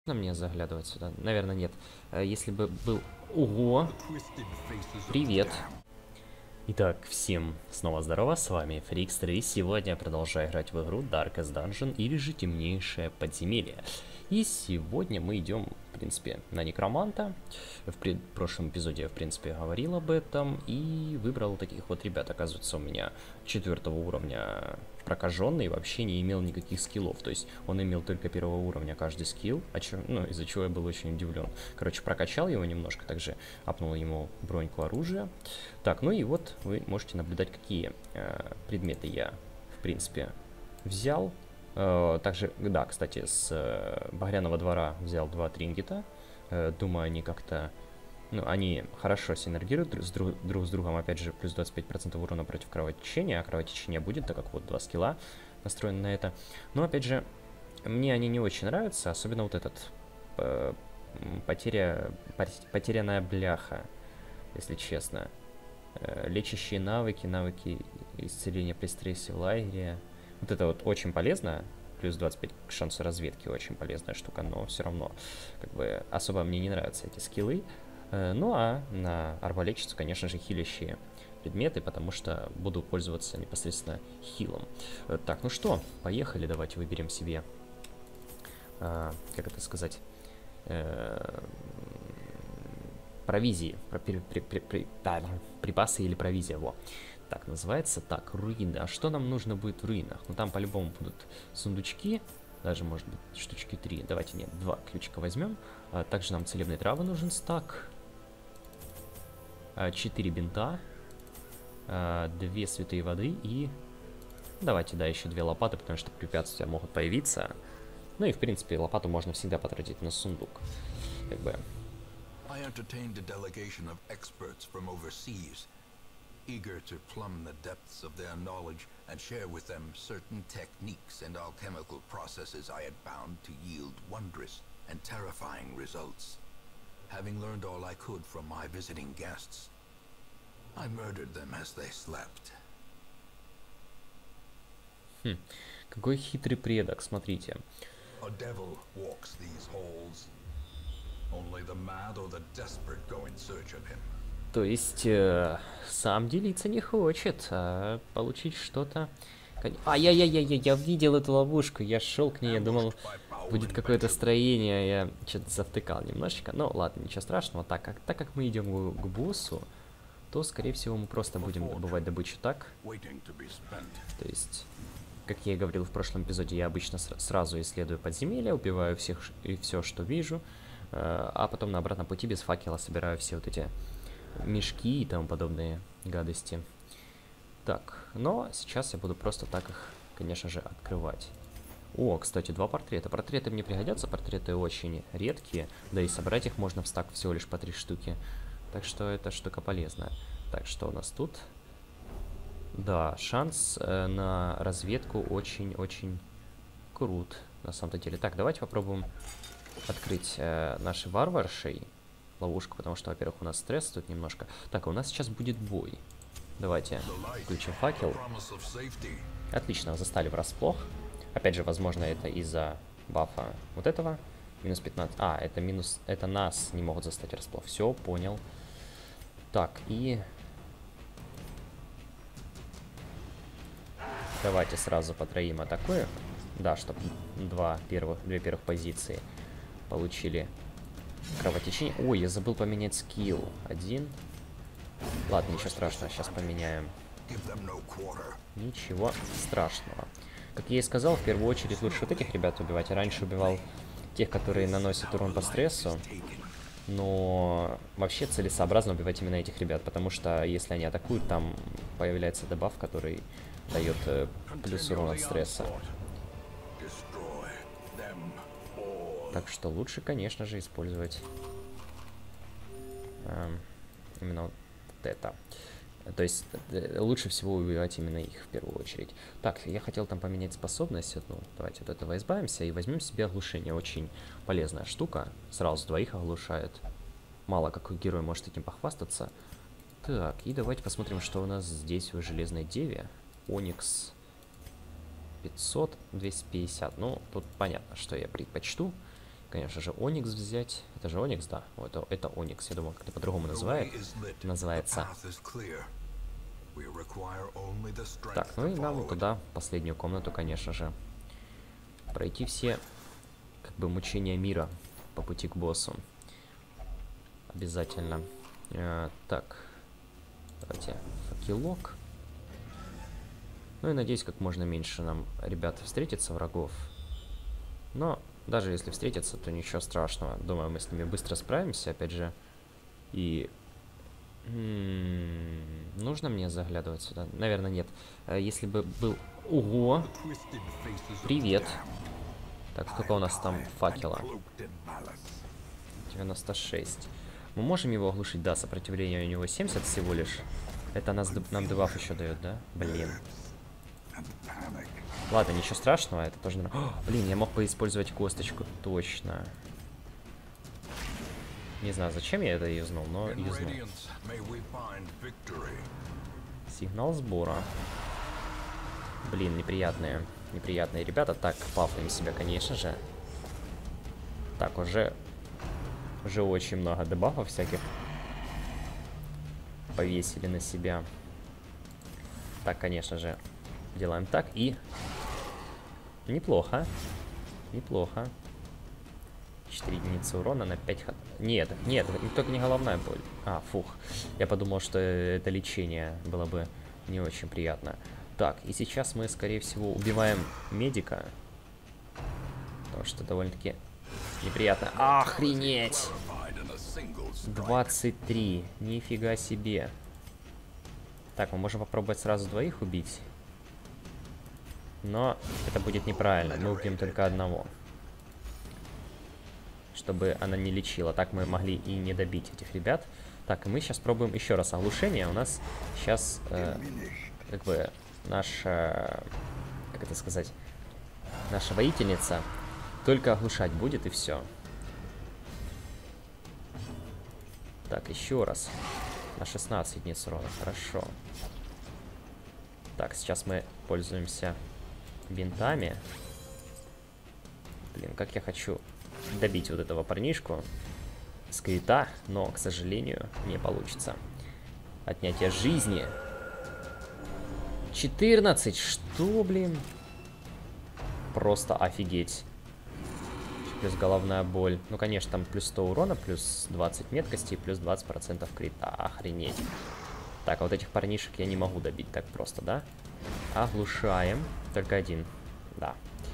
На мне заглядывать сюда? Наверное, нет. Если бы был... Ого! Привет! Итак, всем снова здорово, с вами Фрикстер, и сегодня я продолжаю играть в игру Darkest Dungeon, или же Темнейшее подземелье. И сегодня мы идем, в принципе, на Некроманта. В прошлом эпизоде я, в принципе, говорил об этом, и выбрал таких вот ребят. Оказывается, у меня 4 уровня прокаженный, вообще не имел никаких скиллов. То есть он имел только 1 уровня каждый скилл, из-за чего я был очень удивлен. Короче, прокачал его немножко, также апнул ему броньку оружия. Так, ну и вот вы можете наблюдать, какие предметы я, в принципе, взял. Также, да, кстати, с Багряного двора взял 2 трингета. Думаю, они как-то... Ну, они хорошо синергируют друг с другом. Опять же, плюс 25% урона против кровотечения. А кровотечение будет, так как вот 2 скилла настроены на это. Но, опять же, мне они не очень нравятся. Особенно вот этот... Потерянная бляха, если честно. Лечащие навыки исцеления при стрессе в лагере. Вот это вот очень полезно. Плюс 25 к шансу разведки, очень полезная штука, но все равно, как бы, особо мне не нравятся эти скиллы. Ну а на арбалетчицу, конечно же, хилящие предметы, потому что буду пользоваться непосредственно хилом. Так, ну что, поехали, давайте выберем себе, как это сказать, провизии, припасы или провизия, во. Так, называется так, руины. А что нам нужно будет в руинах? Ну, там по-любому будут сундучки, даже, может быть, штучки 3. Давайте, нет, 2 ключика возьмем. Также нам целебной травы нужен стак. 4 бинта. 2 святые воды и... Давайте, да, еще 2 лопаты, потому что препятствия могут появиться. Ну и, в принципе, лопату можно всегда потратить на сундук. Как бы... Eager to plumb the depths of their knowledge and share with them certain techniques and alchemical processes I had found to yield wondrous and terrifying results. Having learned all I could from my visiting guests, I murdered them as they slept. Какой хитрый предок, смотрите. A devil walks these halls. Only the mad or the desperate go in search of him. То есть, сам делиться не хочет, а получить что-то... Я видел эту ловушку, я шел к ней, я думал, будет какое-то строение, я что-то завтыкал немножечко. Ну, ладно, ничего страшного. Так как мы идем к боссу, то, скорее всего, мы просто будем добывать добычу так. То есть, как я и говорил в прошлом эпизоде, я обычно сразу исследую подземелья, убиваю всех и все, что вижу, а потом на обратном пути без факела собираю все вот эти... мешки и тому подобные гадости. Так, но сейчас я буду просто так их, конечно же, открывать. О, кстати, 2 портрета. Портреты мне пригодятся, портреты очень редкие, да и собрать их можно в стак всего лишь по 3 штуки. Так что эта штука полезная. Так, что у нас тут? Да, шанс на разведку очень-очень крут, на самом-то деле. Так, давайте попробуем открыть наши варваршей ловушку, потому что, во-первых, у нас стресс тут немножко. Так, а у нас сейчас будет бой. Давайте включим факел. Отлично, застали врасплох. Опять же, возможно, это из-за бафа вот этого. Минус 15. А, это минус... Это нас не могут застать врасплох. Все, понял. Так, и... Давайте сразу по троим атакуем. Да, чтобы 2 первых позиции получили... Кровотечение. Ой, я забыл поменять скилл. 1. Ладно, ничего страшного, сейчас поменяем. Ничего страшного. Как я и сказал, в первую очередь лучше вот этих ребят убивать. Я раньше убивал тех, которые наносят урон по стрессу. Но вообще целесообразно убивать именно этих ребят, потому что если они атакуют, там появляется дебаф, который дает плюс урон от стресса. Так что лучше, конечно же, использовать именно вот это. То есть лучше всего убивать именно их в первую очередь. Так, я хотел там поменять способность одну. Давайте от этого избавимся и возьмем себе оглушение. Очень полезная штука. Сразу 2 оглушает. Мало какой герой может этим похвастаться. Так, и давайте посмотрим, что у нас здесь в Железной Деве. Оникс 500, 250. Ну, тут понятно, что я предпочту. конечно же, Оникс взять. Это же Оникс, да. Это Оникс, я думал, как-то по-другому называется. Так, ну и нам туда, в последнюю комнату, конечно же. Пройти все, как бы, мучения мира по пути к боссу. Обязательно. Так, давайте факелок. Ну и надеюсь, как можно меньше нам, ребята, встретится врагов. Но даже если встретятся, то ничего страшного. Думаю, мы с ними быстро справимся, опять же. И... нужно мне заглядывать сюда? Наверное, нет. Если бы был... Ого! Привет! Так, сколько у нас там факела? 96. Мы можем его оглушить? Да, сопротивление у него 70 всего лишь. Это нам дебаф еще дает, да? Блин. Ладно, ничего страшного, это тоже... Блин, я мог бы использовать косточку, точно. Не знаю, зачем я это юзнул, но юзнул. Сигнал сбора. Блин, неприятные ребята. Так, пафаем себя, конечно же. Так, уже очень много дебафов всяких повесили на себя. Так, конечно же, делаем так и... Неплохо. 4 единицы урона на 5 ход. Нет, только не головная боль. А, фух. Я подумал, что это лечение было бы не очень приятно. Так, и сейчас мы, скорее всего, убиваем медика. Потому что довольно-таки неприятно. Охренеть! 23. Нифига себе. Так, мы можем попробовать сразу двоих убить. Но это будет неправильно. Мы убьем только одного. Чтобы она не лечила. Так мы могли и не добить этих ребят. Так, и мы сейчас пробуем еще раз оглушение. У нас сейчас, как бы, наша, как это сказать, наша воительница только оглушать будет, и все. Так, еще раз. На 16 единиц урона. Хорошо. Так, сейчас мы пользуемся бинтами. Блин, как я хочу добить вот этого парнишку с крита, но, к сожалению, не получится. Отнятие жизни. 14. Что, блин? Просто офигеть. Плюс головная боль. Ну, конечно, там плюс 100 урона, плюс 20 меткости и плюс 20% крита. Охренеть. Так, а вот этих парнишек я не могу добить так просто, да? Оглушаем. Только один. Да.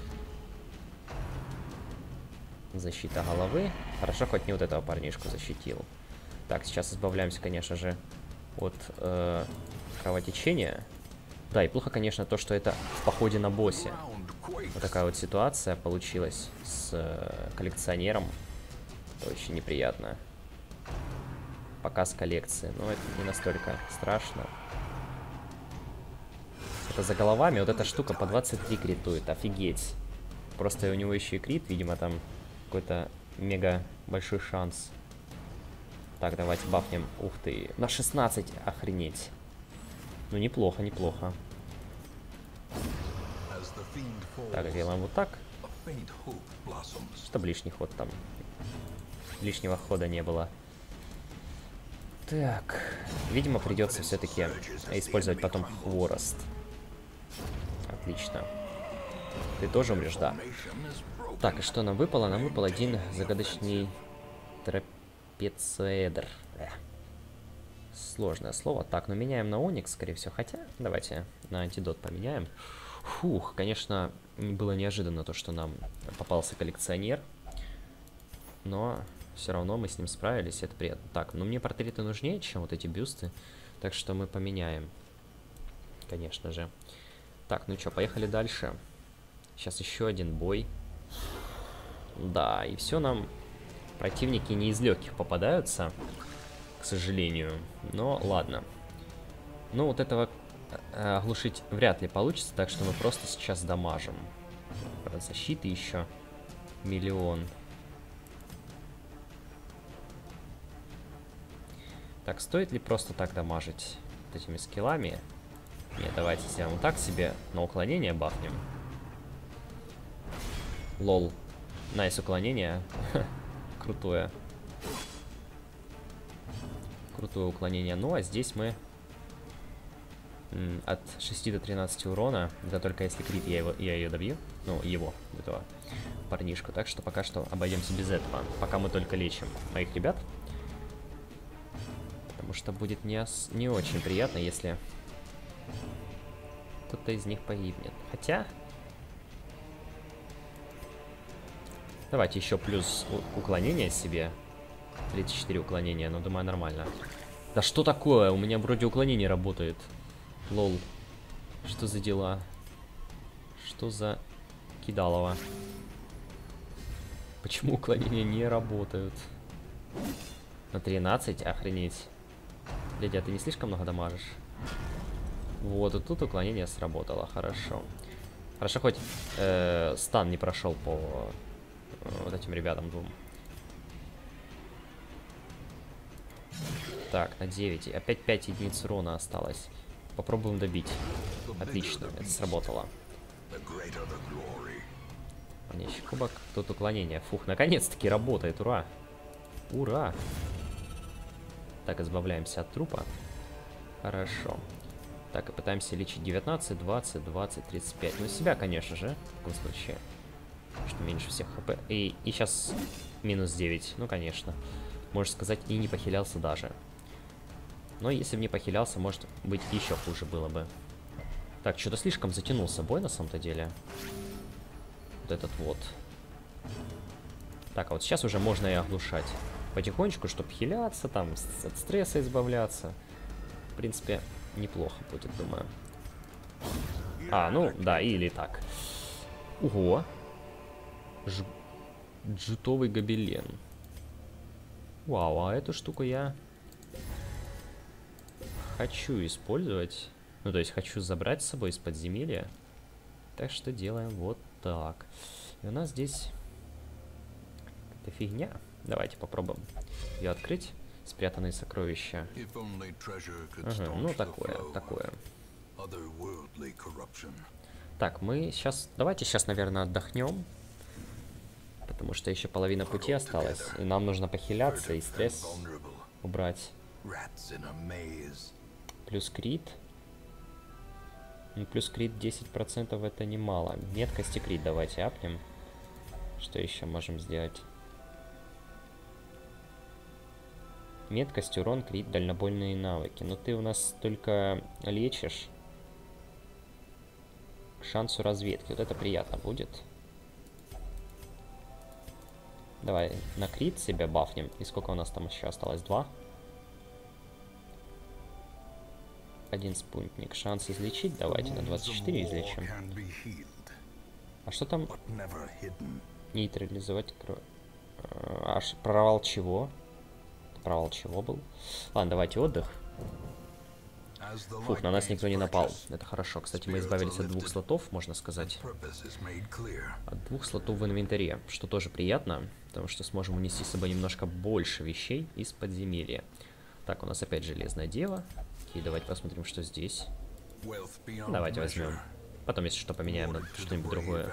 Защита головы. Хорошо, хоть не вот этого парнишку защитил. Так, сейчас избавляемся, конечно же, от кровотечения. Да, и плохо, конечно, то, что это в походе на боссе. Вот такая вот ситуация получилась с коллекционером. Это очень неприятно. Показ коллекции. Но это не настолько страшно. Это за головами. Вот эта штука по 23 критует. Офигеть. Просто у него еще и крит. Видимо, там какой-то мега большой шанс. Так, давайте бафнем. Ух ты. На 16. Охренеть. Ну, неплохо, неплохо. Так, делаем вот так. Чтобы лишний ход там. Лишнего хода не было. Так. Видимо, придется все-таки использовать потом хворост. Отлично. Ты тоже умрешь, да. Так, и что нам выпало? Нам выпал один загадочный трапециэдр. Сложное слово. Так, ну меняем на Оникс, скорее всего. Хотя, давайте на антидот поменяем. Фух, конечно, было неожиданно то, что нам попался коллекционер. Но все равно мы с ним справились, это приятно. Так, ну мне портреты нужнее, чем вот эти бюсты. Так что мы поменяем. Конечно же. Так, ну что, поехали дальше. Сейчас еще один бой. Да, и все нам... Противники не из легких попадаются, к сожалению. Но ладно. Ну, вот этого оглушить вряд ли получится, так что мы просто сейчас дамажим. Защиты еще миллион. Так, стоит ли просто так дамажить вот этими скиллами? Нет, давайте сделаем вот так себе на уклонение бафнем. Лол. Найс уклонение. Крутое. Крутое уклонение. Ну, а здесь мы от 6 до 13 урона. Это только если крит, я ее добью. Ну, его, этого парнишку. Так что пока что обойдемся без этого. Пока мы только лечим моих ребят. Потому что будет не очень приятно, если кто-то из них погибнет. Хотя... Давайте еще плюс уклонение себе. 34 уклонения, но думаю, нормально. Да что такое? У меня вроде уклонение работает. Лол. Что за дела? Что за кидалово? Почему уклонения не работают? На 13? Охренеть. Дядя, ты не слишком много дамажишь? Вот, и тут уклонение сработало. Хорошо. Хорошо, хоть стан не прошел по вот этим ребятам двум. Так, на 9. Опять 5 единиц урона осталось. Попробуем добить. Отлично, это сработало. Манящий кубок. Тут уклонение. Фух, наконец-таки работает. Ура! Ура! Так, избавляемся от трупа. Хорошо. Так, и пытаемся лечить 19, 20, 20, 35. Ну, себя, конечно же, в таком случае. Что меньше всех хп. И сейчас минус 9. Ну, конечно. Можно сказать, и не похилялся даже. Но если бы не похилялся, может быть, еще хуже было бы. Так, что-то слишком затянулся бой на самом-то деле. Вот этот вот. Так, а вот сейчас уже можно и оглушать. Потихонечку, чтобы хиляться, там, от стресса избавляться. В принципе, неплохо будет, думаю. А, ну, да, или так. Ого. Джутовый гобелен. Вау, а эту штуку я хочу использовать. Ну, то есть хочу забрать с собой из подземелья. Так что делаем вот так. И у нас здесь какая-то фигня. Давайте попробуем ее открыть. Спрятанные сокровища. Ага, ну, такое. Так, мы сейчас... Давайте сейчас, наверное, отдохнем. Потому что еще половина пути осталась. И нам нужно похиляться и стресс убрать. Плюс крит. Ну, плюс крит 10% это немало. Меткость и крит давайте апнем. Что еще можем сделать? Меткость, урон, крит, дальнобойные навыки. Но ты у нас только лечишь. К шансу разведки. Вот это приятно будет. Давай на крит себя бафнем. И сколько у нас там еще осталось? 2. 1 спутник. Шанс излечить. Давайте на 24 излечим. А что там? Нейтрализовать кровь. Аж провал чего? Провал чего был? Ладно, давайте отдых. Фух, на нас никто не напал. Это хорошо. Кстати, мы избавились от 2 слотов, можно сказать. От 2 слотов в инвентаре, что тоже приятно, потому что сможем унести с собой немножко больше вещей из подземелья. Так, у нас опять железная дева. Окей, давайте посмотрим, что здесь. Давайте возьмем. Потом, если что, поменяем на что-нибудь другое.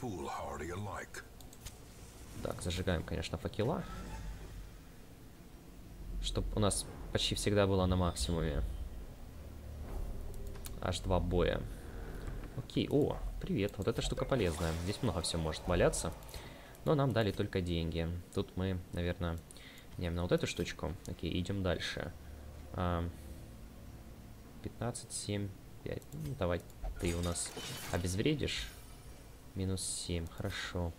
Так, зажигаем, конечно, факела. Чтобы у нас почти всегда было на максимуме. Аж 2 боя. Окей, о, привет, вот эта штука полезная. Здесь много всего может валяться. Но нам дали только деньги. Тут мы, наверное, меняем на вот эту штучку. Окей, идем дальше. 15, 7, 5. Ну, давай ты у нас обезвредишь. Минус 7, хорошо.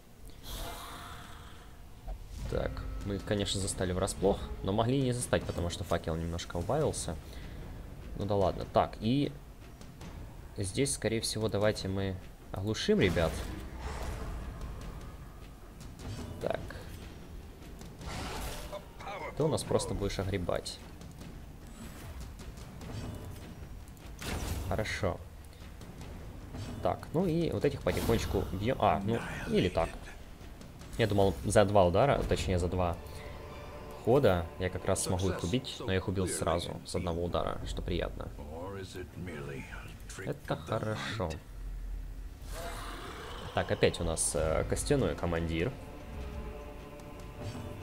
Так, мы, конечно, застали врасплох, но могли и не застать, потому что факел немножко убавился. Ну да ладно. Так, и здесь, скорее всего, давайте мы оглушим ребят. Так. Ты у нас просто будешь огребать. Хорошо. Так, ну и вот этих потихонечку бьем. А, ну, или так. Я думал, за 2 удара, точнее за 2 хода я как раз смогу их убить, но я их убил сразу, с 1 удара, что приятно. Это хорошо. Так, опять у нас костяной командир.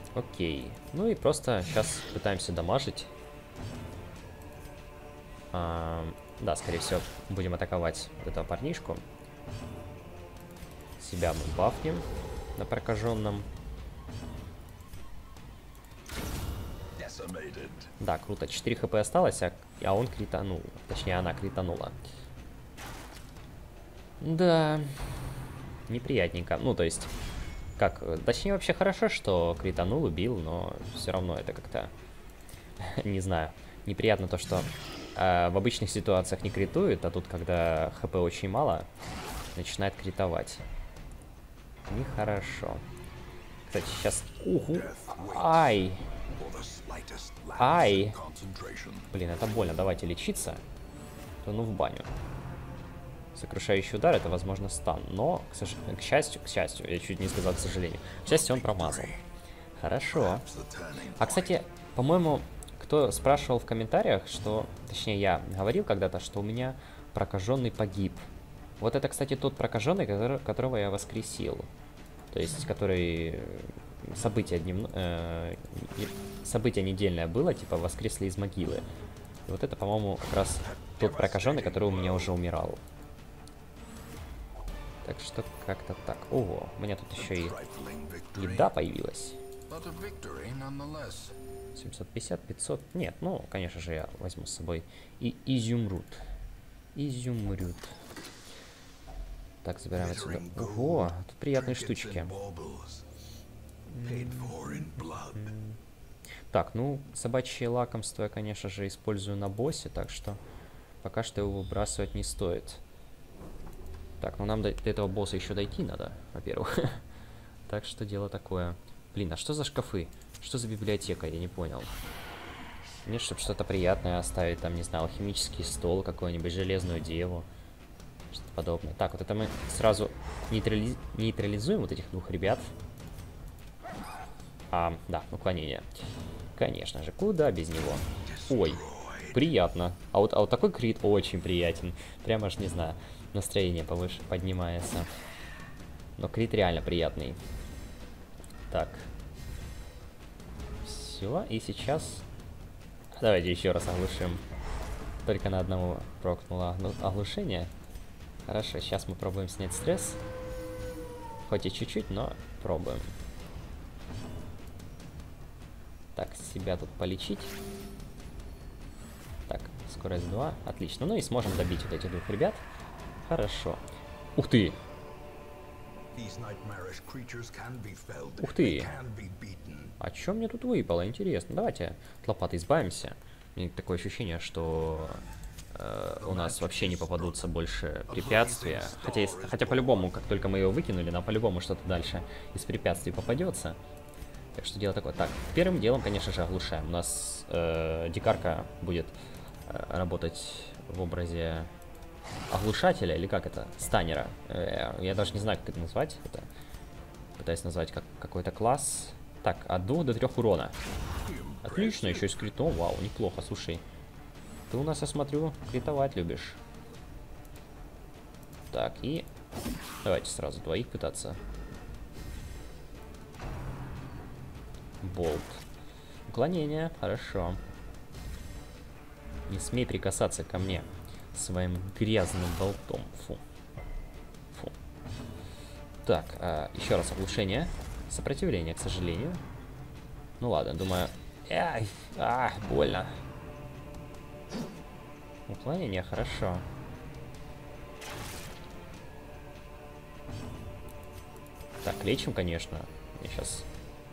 Окей. Ну и просто сейчас пытаемся дамажить. Да, скорее всего, будем атаковать вот этого парнишку. Себя мы бафнем на прокаженном. Да, круто. 4 хп осталось, а он кританул. Точнее, она кританула. Да. Неприятненько. Ну, то есть, как... Точнее, вообще хорошо, что кританул, убил, но все равно это как-то... Не знаю. Неприятно то, что в обычных ситуациях не критует, а тут, когда хп очень мало, начинает критовать. Нехорошо. Кстати, сейчас... Уху! Ай! Ай! Блин, это больно. Давайте лечиться. Ну, в баню. Сокрушающий удар — это, возможно, стан. Но, к счастью, я чуть не сказал, к сожалению. К счастью, он промазал. Хорошо. А, кстати, по-моему, кто спрашивал в комментариях, что... Точнее, я говорил когда-то, что у меня прокаженный погиб. Вот это, кстати, тот прокаженный, которого я воскресил. То есть, который... Событие недельное было, типа, воскресли из могилы. И вот это, по-моему, как раз тот прокаженный, который у меня уже умирал. Так что как-то так. Ого, у меня тут еще и еда появилась. 750, 500. Нет, ну, конечно же, я возьму с собой и изюмруд. Изюмруд. Так, забираем отсюда. Ого, тут приятные штучки. Так, ну, собачье лакомство я, конечно же, использую на боссе, так что пока что его выбрасывать не стоит. Так, ну нам до этого босса еще дойти надо, во-первых. Так что дело такое. Блин, а что за шкафы? Что за библиотека? Я не понял. Нет, чтобы что-то приятное оставить, там, не знаю, алхимический стол какой-нибудь, железную деву. Что-то подобное. Так, вот это мы сразу нейтрализуем вот этих двух ребят. Да, уклонение. Конечно же, куда без него? Ой, приятно. А вот такой крит очень приятен. Прямо аж, не знаю, настроение повыше поднимается. Но крит реально приятный. Так. Все, и сейчас... Давайте еще раз оглушим. Только на одного прокнуло оглушение. Хорошо, сейчас мы пробуем снять стресс. Хоть и чуть-чуть, но пробуем. Так, себя тут полечить. Так, скорость 2. Отлично. Ну и сможем добить вот этих двух ребят. Хорошо. Ух ты! Ух ты! А чё мне тут выпало? Интересно. Давайте от лопаты избавимся. У меня такое ощущение, что у нас вообще не попадутся больше препятствия. Хотя по-любому, как только мы его выкинули, нам по-любому что-то дальше из препятствий попадется. Так что дело такое. Так, первым делом, конечно же, оглушаем. У нас дикарка будет работать в образе оглушателя, или как это? Станера. Я даже не знаю, как это назвать. Это пытаюсь назвать как какой-то класс. Так, от 2 до 3 урона. Отлично, еще и с критом. Вау, неплохо, слушай. Ты у нас, я смотрю, критовать любишь. Так, и давайте сразу двоих пытаться. Болт. Уклонение, хорошо. Не смей прикасаться ко мне своим грязным болтом. Фу. Фу. Так, еще раз оглушение. Сопротивление, к сожалению. Ну ладно, думаю... больно. Уклонение, хорошо. Так, лечим, конечно. Мне сейчас...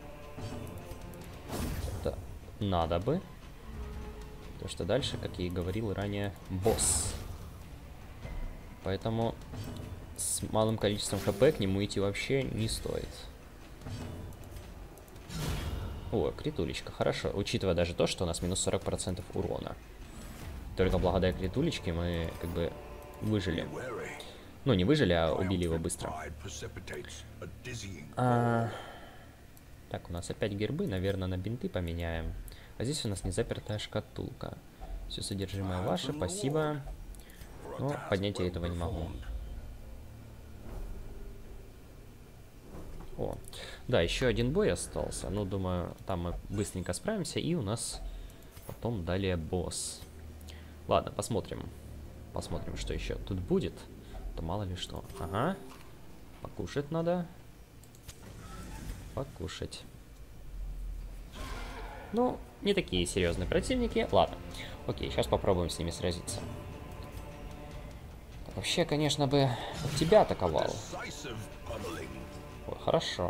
Надо бы. Потому что дальше, как я и говорил ранее, босс. Поэтому с малым количеством хп к нему идти вообще не стоит. О, критулечка, хорошо. Учитывая даже то, что у нас минус 40% урона. Только благодаря критулечке мы как бы выжили. Ну, не выжили, а убили его быстро. Так, у нас опять гербы. Наверное, на бинты поменяем. А здесь у нас незапертая шкатулка. Все содержимое ваше, спасибо. Но поднять я этого не могу. О, да, еще один бой остался. Ну, думаю, там мы быстренько справимся, и у нас потом далее босс. Ладно, посмотрим. Посмотрим, что еще тут будет. То мало ли что. Ага. Покушать надо. Покушать. Ну, не такие серьезные противники. Ладно. Окей, сейчас попробуем с ними сразиться. Так, вообще, конечно бы, тебя атаковал. Ой, хорошо.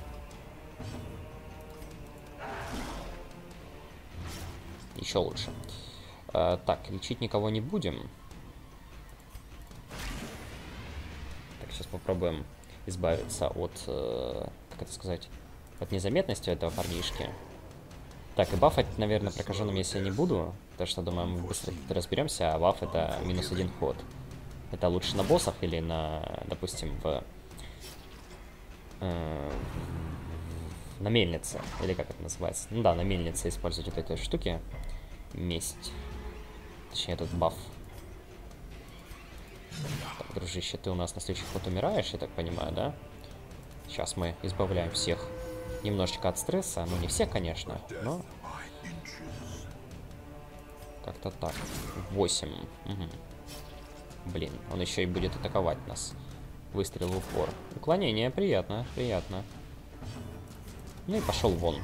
Еще лучше. Так, лечить никого не будем. Так, сейчас попробуем избавиться от, как это сказать, от незаметности этого парнишки. Так, и бафать, наверное, прокаженным если я не буду, потому что, думаю, мы быстро разберемся, а баф это -1 ход. Это лучше на боссах или на, допустим, на мельнице, или как это называется? Ну да, на мельнице использовать вот эти штуки. Месть. Точнее, этот баф. Так, дружище, ты у нас на следующий ход умираешь, я так понимаю, да? Сейчас мы избавляем всех немножечко от стресса. Ну, не все, конечно, но... Как-то так. 8. Угу. Блин, он еще и будет атаковать нас. Выстрел в упор. Уклонение, приятно, приятно. Ну и пошел вон.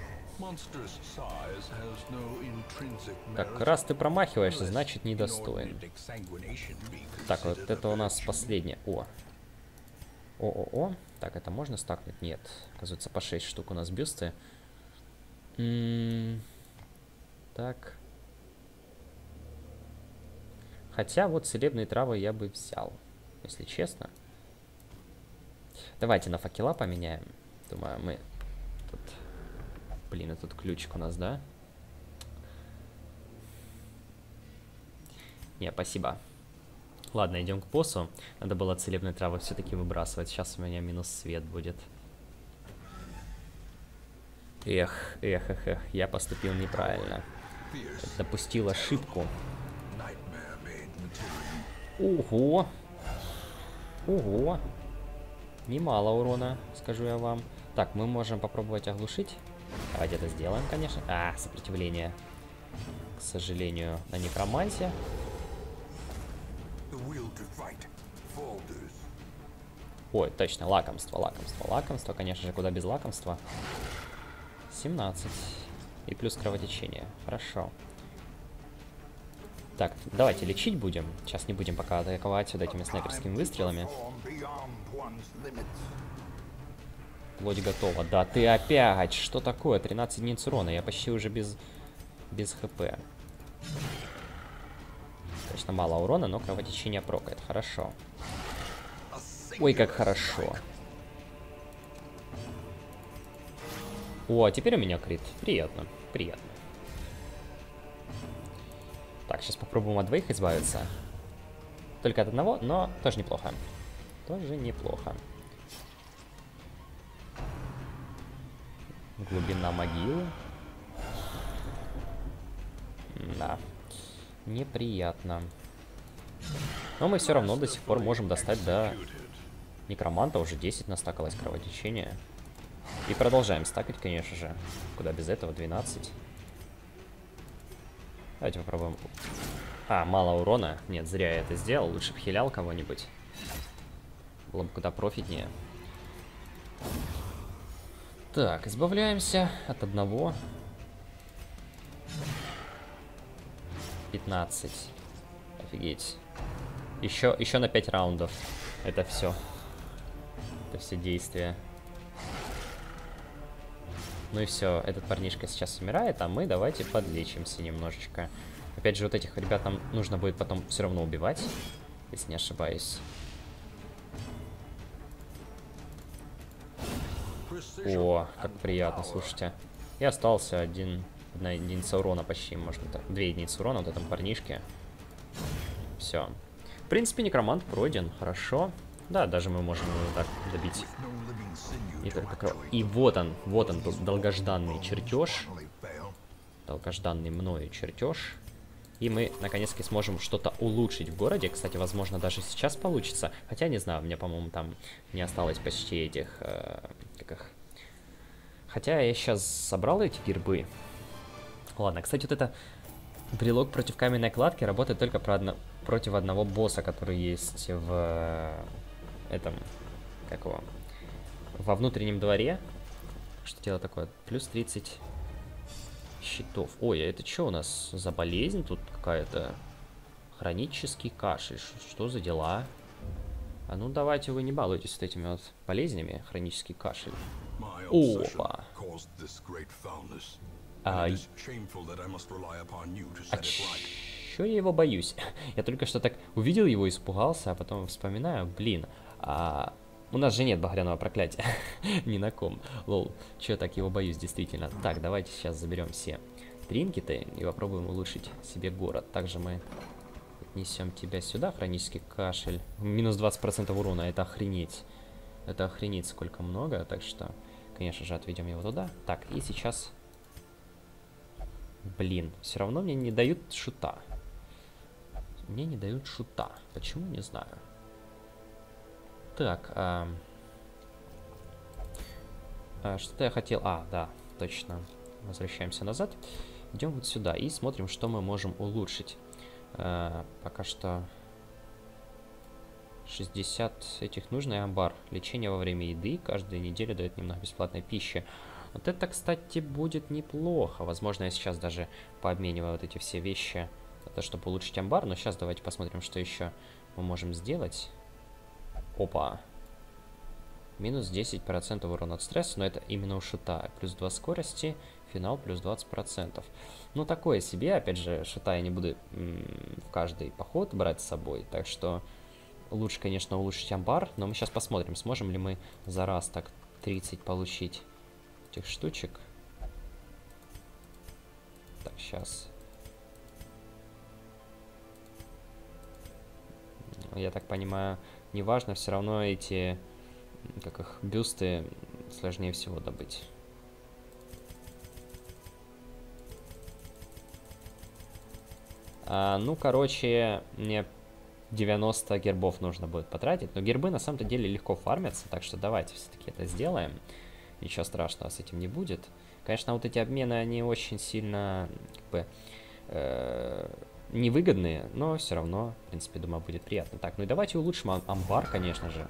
Так, раз ты промахиваешься, значит недостоин. Так, вот это у нас последнее. О. О. Так, это можно стакнуть? Нет. Оказывается, по 6 штук у нас бюсты. Так. Хотя вот целебные травы я бы взял, если честно. Давайте на факела поменяем. Думаю, мы тут... Блин, этот ключик у нас, да? Не, спасибо. Ладно, идем к боссу. Надо было целебные травы все-таки выбрасывать. Сейчас у меня минус свет будет. Эх, я поступил неправильно. Допустил ошибку. Ого! Ого! Немало урона, скажу я вам. Так, мы можем попробовать оглушить. Давайте это сделаем, конечно. Сопротивление. К сожалению, на некроманте. Ой, точно, лакомство, конечно же, куда без лакомства. 17. И плюс кровотечение. Хорошо. Так, давайте лечить будем. Сейчас не будем пока атаковать вот этими снайперскими выстрелами. Плоть готова. Да ты опять! Что такое? 13 единиц урона. Я почти уже без хп. Точно мало урона, но кровотечение прокает. Хорошо. Ой, как хорошо. О, а теперь у меня крит. Приятно, приятно. Так, сейчас попробуем от двоих избавиться. Только от одного, но тоже неплохо. Тоже неплохо. Глубина могилы. Да. Неприятно. Но мы все равно до сих пор можем достать до некроманта. Уже 10 настакалось кровотечение. И продолжаем стакать, конечно же. Куда без этого? 12. Давайте попробуем. Мало урона. Нет, зря я это сделал. Лучше бы хилял кого-нибудь. Было бы куда профитнее. Так, избавляемся от одного. 15. Офигеть. Еще на 5 раундов. Это все. Это все действия. Ну и все, этот парнишка сейчас умирает, а мы давайте подлечимся немножечко. Опять же, вот этих ребят нам нужно будет потом все равно убивать, если не ошибаюсь. О, как приятно, слушайте. И остался одна единица урона почти, можно так. 2 единицы урона вот этому парнишке. Все. В принципе, некромант пройден, хорошо. Да, даже мы можем его так добить. И вот он тут долгожданный чертеж. Долгожданный мною чертеж. И мы, наконец-таки, сможем что-то улучшить в городе. Кстати, возможно, даже сейчас получится. Хотя, не знаю, у меня, по-моему, там не осталось почти этих, как графиках. Хотя я сейчас собрал эти гербы. Ладно, кстати, вот это брелок против каменной кладки работает только против одного босса, который есть в этом, как его, во внутреннем дворе. Что дело такое? Плюс 30 щитов. Ой, а это что у нас за болезнь тут какая-то? Хронический кашель. Что за дела? А ну давайте вы не балуйтесь с этими вот болезнями. Хронический кашель. Опа. Чё я его боюсь? Я только что так увидел его, испугался, а потом вспоминаю, блин, у нас же нет багряного проклятия. Ни на ком. Лол, чё я так его боюсь, действительно. Так, давайте сейчас заберем все тринкеты и попробуем улучшить себе город. Также мы несем тебя сюда, хронический кашель. Минус 20% урона, это охренеть. Это охренеть сколько много, так что, конечно же, отведем его туда. Так, и сейчас... Блин, все равно мне не дают шута. Мне не дают шута. Почему, не знаю. Так, что-то я хотел... Да, точно. Возвращаемся назад. Идем вот сюда и смотрим, что мы можем улучшить. Пока что 60 этих нужный амбар. Лечение во время еды. Каждую неделю дает немного бесплатной пищи. Вот это, кстати, будет неплохо. Возможно, я сейчас даже пообмениваю вот эти все вещи, это чтобы улучшить амбар. Но сейчас давайте посмотрим, что еще мы можем сделать. Опа. Минус 10% урона от стресса, но это именно у шута. Плюс 2 скорости, финал плюс 20%. Ну, такое себе. Опять же, шута я не буду в каждый поход брать с собой. Так что лучше, конечно, улучшить амбар. Но мы сейчас посмотрим, сможем ли мы за раз так 30 получить этих штучек. Так, сейчас. Я так понимаю, неважно, все равно эти, как их, бюсты сложнее всего добыть. Ну, короче, мне 90 гербов нужно будет потратить. Но гербы на самом-то деле легко фармятся, так что давайте все-таки это сделаем. Ничего страшного с этим не будет. Конечно, вот эти обмены, они очень сильно, как бы, невыгодные, но все равно, в принципе, думаю, будет приятно. Так, ну и давайте улучшим амбар, конечно же.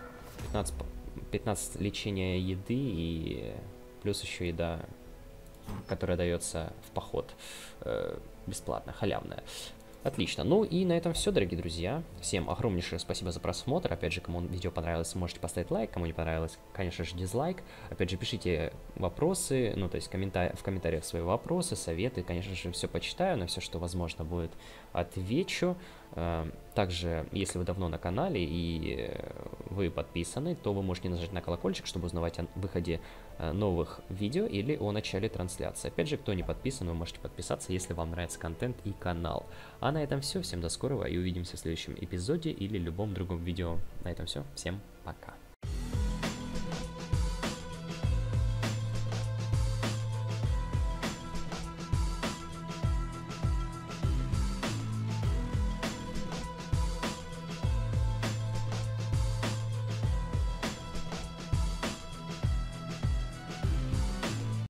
15 лечения еды и плюс еще еда, которая дается в поход. Бесплатно, халявная. Отлично. Ну и на этом все, дорогие друзья. Всем огромнейшее спасибо за просмотр. Опять же, кому видео понравилось, можете поставить лайк. Кому не понравилось, конечно же, дизлайк. Опять же, пишите вопросы, ну, то есть в комментариях свои вопросы, советы. Конечно же, все почитаю, на все, что возможно будет, отвечу. Также, если вы давно на канале и вы подписаны, то вы можете нажать на колокольчик, чтобы узнавать о выходе новых видео или о начале трансляции. Опять же, кто не подписан, вы можете подписаться, если вам нравится контент и канал. А на этом все. Всем до скорого и увидимся в следующем эпизоде или любом другом видео. На этом все. Всем пока.